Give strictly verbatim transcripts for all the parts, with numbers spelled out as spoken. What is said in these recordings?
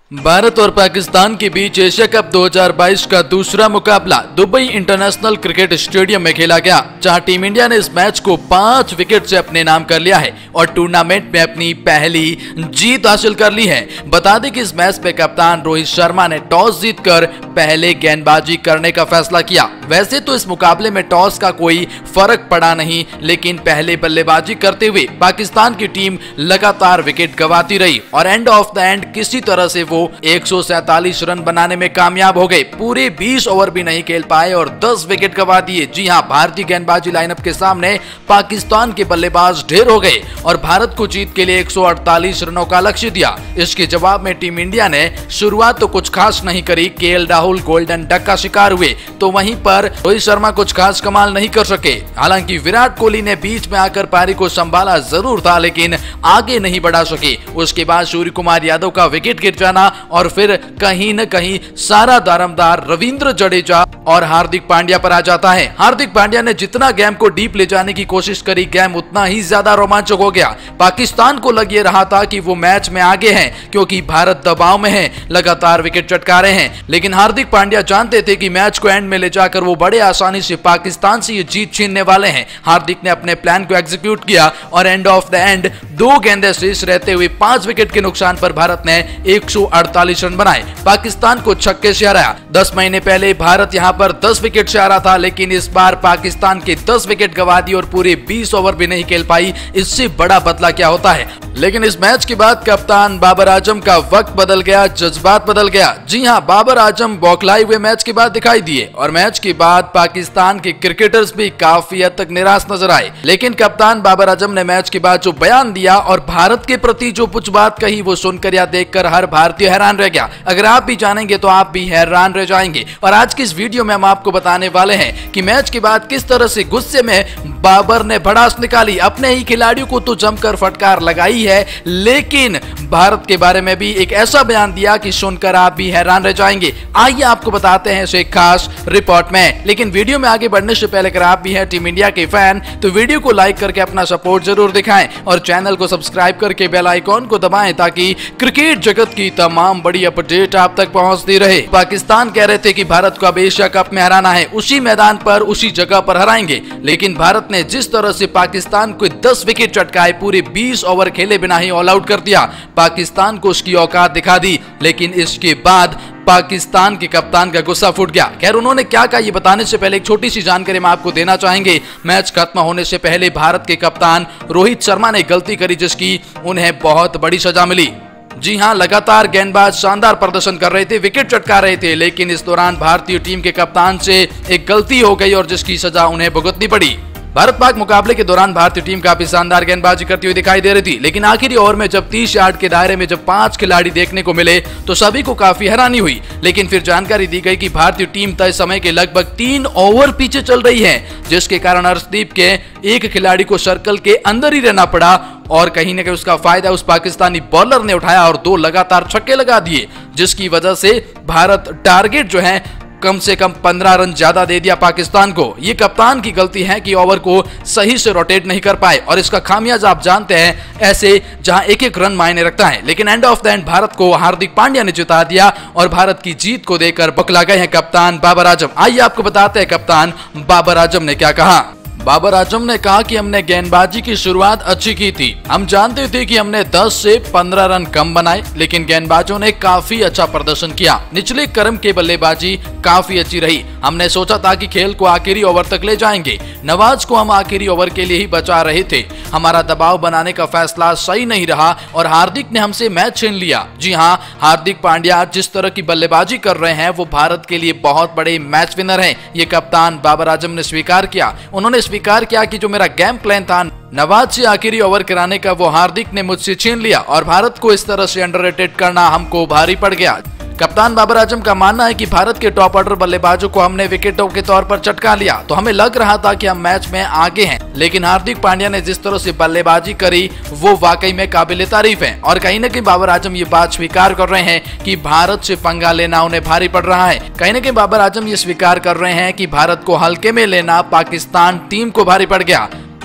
भारत और पाकिस्तान के बीच Asia cup दो हज़ार बाईस का दूसरा मुकाबला दुबई इंटरनेशनल क्रिकेट स्टेडियम में खेला गया, जहां टीम इंडिया ने इस मैच को पांच विकेट से अपने नाम कर लिया है और टूर्नामेंट में अपनी पहली जीत हासिल कर ली है। बता दें कि इस मैच में कप्तान रोहित शर्मा ने टॉस जीतकर पहले गेंदबाजी करने का फैसला किया। वैसे तो इस मुकाबले में टॉस का कोई फर्क पड़ा नहीं, लेकिन पहले बल्लेबाजी करते हुए पाकिस्तान की टीम लगातार विकेट गंवाती रही और एंड ऑफ द एंड किसी तरह से वो एक सौ सैंतालीस रन बनाने में कामयाब हो गए। पूरे बीस ओवर भी नहीं खेल पाए और दस विकेट गंवा दिए। जी हां, भारतीय गेंदबाजी लाइनअप के सामने पाकिस्तान के बल्लेबाज ढेर हो गए और भारत को जीत के लिए एक सौ अड़तालीस रनों का लक्ष्य दिया। इसके जवाब में टीम इंडिया ने शुरुआत तो कुछ खास नहीं करी। केएल राहुल गोल्डन डक का शिकार हुए तो वहीं पर रोहित शर्मा कुछ खास कमाल नहीं कर सके। हालांकि विराट कोहली ने बीच में आकर पारी को संभाला जरूर था, लेकिन आगे नहीं बढ़ा सके। उसके बाद सूर्य कुमार यादव का विकेट गिर जाना और फिर कहीं न कहीं सारा दारोमदार रविंद्र जडेजा और हार्दिक पांड्या पर आ जाता है। हार्दिक पांड्या ने जितना गेम को डीप ले जाने की कोशिश करी, गेम उतना ही ज्यादा रोमांचक हो गया। पाकिस्तान को लग ये रहा था कि वो मैच में आगे हैं, क्योंकि भारत दबाव में है, लगातार विकेट चटका रहे हैं। लेकिन हार्दिक पांड्या जानते थे कि मैच को एंड में ले जाकर वो बड़े आसानी से पाकिस्तान से ये जीत छीनने वाले हैं। हार्दिक ने अपने प्लान को एग्जीक्यूट किया और एंड ऑफ द एंड दो गेंदें शेष रहते हुए पांच विकेट के नुकसान पर भारत ने एक सौ अड़तालीस रन बनाए, पाकिस्तान को छक्के से हराया। दस महीने पहले भारत यहां पर दस विकेट से हारा था, लेकिन इस बार पाकिस्तान के दस विकेट गंवा दिए और पूरे बीस ओवर भी नहीं खेल पाई। इससे बड़ा बदला क्या होता है। लेकिन इस मैच के बाद कप्तान बाबर आजम का वक्त बदल गया, जज्बात बदल गया। जी हां, बाबर आजम बौखलाए हुए मैच के बाद दिखाई दिए और मैच के बाद पाकिस्तान के क्रिकेटर्स भी काफी हद तक निराश नजर आए। लेकिन कप्तान बाबर आजम ने मैच के बाद जो बयान दिया और भारत के प्रति जो कुछ बात कही, वो सुनकर या देखकर हर भारतीय हैरान रह गया। अगर आप भी जानेंगे तो आप भी हैरान रह जाएंगे। और आज की इस वीडियो में हम आपको बताने वाले हैं कि मैच के बाद किस तरह से गुस्से में बाबर ने भड़ास निकाली। अपने ही खिलाड़ियों को तो जमकर फटकार लगाई है, लेकिन भारत के बारे में भी एक ऐसा बयान दिया कि सुनकर आप भी हैरान रह जाएंगे। आइए आपको बताते हैं इसे खास रिपोर्ट में। लेकिन वीडियो में आगे बढ़ने से पहले अगर आप भी हैं टीम इंडिया के फैन तो वीडियो को लाइक करके अपना सपोर्ट जरूर दिखाएं और चैनल को सब्सक्राइब करके बेल आइकॉन को दबाएं, ताकि क्रिकेट जगत की तमाम बड़ी अपडेट आप तक पहुंचती रहे। पाकिस्तान कह रहे थे कि भारत को अब एशिया कप में हराना है, उसी मैदान पर उसी जगह पर हराएंगे, लेकिन भारत ने जिस तरह से पाकिस्तान को दस विकेट चटकाए, पूरे बीस ओवर खेले बिना ही ऑल आउट कर दिया, पाकिस्तान को उसकी औकात दिखा दी। लेकिन इसके बाद पाकिस्तान के कप्तान का गुस्सा फूट गया। खैर, उन्होंने क्या कहा ये बताने से पहले एक छोटी सी जानकारी मैं आपको देना चाहेंगे। मैच खत्म होने से पहले भारत के कप्तान रोहित शर्मा ने गलती करी, जिसकी उन्हें बहुत बड़ी सजा मिली। जी हां, लगातार गेंदबाज शानदार प्रदर्शन कर रहे थे, विकेट चटका रहे थे, लेकिन इस दौरान भारतीय टीम के कप्तान से एक गलती हो गई और जिसकी सजा उन्हें भुगतनी पड़ी। भारत पाक मुकाबले के दौरान भारतीय टीम काफी शानदार गेंदबाजी करती हुई दिखाई दे रही थी, लेकिन आखिरी ओवर में जब तीस यार्ड के दायरे में जब पांच खिलाड़ी देखने को मिले तो सभी को काफी हैरानी हुई। लेकिन फिर जानकारी दी गई कि भारतीय टीम तय समय के लगभग तीन ओवर पीछे चल रही है, जिसके कारण हर्षदीप के एक खिलाड़ी को सर्कल के अंदर ही रहना पड़ा और कहीं न कहीं उसका फायदा उस पाकिस्तानी बॉलर ने उठाया और दो लगातार छक्के लगा दिए, जिसकी वजह से भारत टारगेट जो है कम से कम पंद्रह रन ज्यादा दे दिया पाकिस्तान को। ये कप्तान की गलती है कि ओवर को सही से रोटेट नहीं कर पाए और इसका खामियाजा आप जानते हैं, ऐसे जहां एक एक रन मायने रखता है। लेकिन end of the end Bharat को हार्दिक पांड्या ने जिता दिया और भारत की जीत को देकर बौखला गए हैं कप्तान बाबर आजम। आइए आपको बताते हैं कप्तान बाबर आजम ने क्या कहा। बाबर आजम ने कहा कि हमने गेंदबाजी की शुरुआत अच्छी की थी। हम जानते थे कि हमने दस से पंद्रह रन कम बनाए, लेकिन गेंदबाजों ने काफी अच्छा प्रदर्शन किया। निचले क्रम की बल्लेबाजी काफी अच्छी रही। हमने सोचा था कि खेल को आखिरी ओवर तक ले जाएंगे। नवाज को हम आखिरी ओवर के लिए ही बचा रहे थे। हमारा दबाव बनाने का फैसला सही नहीं रहा और हार्दिक ने हमसे मैच छीन लिया। जी हाँ, हार्दिक पांड्या जिस तरह की बल्लेबाजी कर रहे हैं वो भारत के लिए बहुत बड़े मैच विनर हैं। ये कप्तान बाबर आजम ने स्वीकार किया। उन्होंने स्वीकार किया कि जो मेरा गेम प्लान था नवाज से आखिरी ओवर कराने का, वो हार्दिक ने मुझसे छीन लिया और भारत को इस तरह से अंडररेटेड करना हमको भारी पड़ गया। कप्तान बाबर आजम का मानना है कि भारत के टॉप ऑर्डर बल्लेबाजों को हमने विकेटों के तौर पर चटका लिया तो हमें लग रहा था कि हम मैच में आगे हैं, लेकिन हार्दिक पांड्या ने जिस तरह से बल्लेबाजी करी वो वाकई में काबिल तारीफ है। और कहीं न कहीं बाबर आजम ये बात स्वीकार कर रहे हैं कि भारत से पंगा लेना उन्हें भारी पड़ रहा है। कहीं न कहीं बाबर आजम ये स्वीकार कर रहे हैं कि भारत को हल्के में लेना पाकिस्तान टीम को भारी पड़ गया।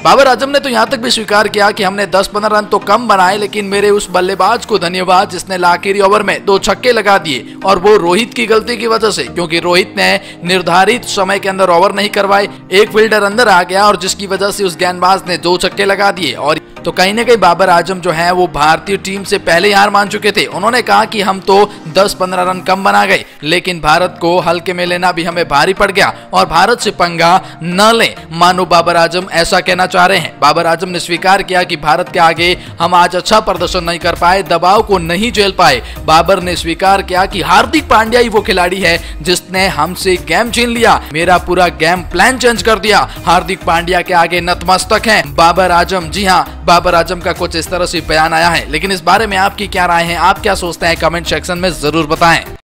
बाबर आजम ने तो यहाँ तक भी स्वीकार किया कि हमने दस पंद्रह रन तो कम बनाए, लेकिन मेरे उस बल्लेबाज को धन्यवाद जिसने आखिरी ओवर में दो छक्के लगा दिए, और वो रोहित की गलती की वजह से, क्योंकि रोहित ने निर्धारित समय के अंदर ओवर नहीं करवाए। एक फील्डर अंदर आ गया और जिसकी वजह से उस गेंदबाज ने दो छक्के लगा दिए। और तो कहीं ना कहीं बाबर आजम जो है वो भारतीय टीम से पहले हार मान चुके थे। उन्होंने कहा कि हम तो दस पंद्रह रन कम बना गए, लेकिन भारत को हल्के में लेना भी हमें भारी पड़ गया और भारत से पंगा न लें, मानो बाबर आजम ऐसा कहना चाह रहे हैं। बाबर आजम ने स्वीकार किया कि भारत के आगे हम आज अच्छा प्रदर्शन नहीं कर पाए, दबाव को नहीं झेल पाए। बाबर ने स्वीकार किया कि हार्दिक पांड्या ही वो खिलाड़ी है जिसने हमसे गेम छीन लिया, मेरा पूरा गेम प्लान चेंज कर दिया। हार्दिक पांड्या के आगे नतमस्तक हैं बाबर आजम। जी हाँ, बाबर आजम का कुछ इस तरह से बयान आया है। लेकिन इस बारे में आपकी क्या राय है, आप क्या सोचते हैं, कमेंट सेक्शन में जरूर बताएं।